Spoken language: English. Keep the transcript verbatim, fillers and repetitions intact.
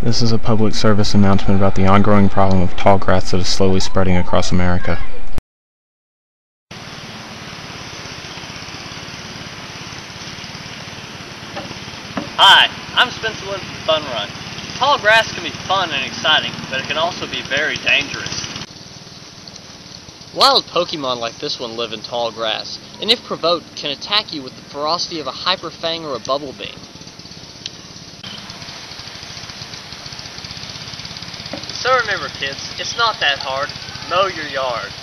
This is a public service announcement about the ongoing problem of tall grass that is slowly spreading across America. Hi, I'm Spencer Wood from Fun Run. Tall grass can be fun and exciting, but it can also be very dangerous. Wild Pokemon like this one live in tall grass, and if provoked, can attack you with the ferocity of a Hyper Fang or a Bubble Beam. So remember kids, it's not that hard. Mow your yard.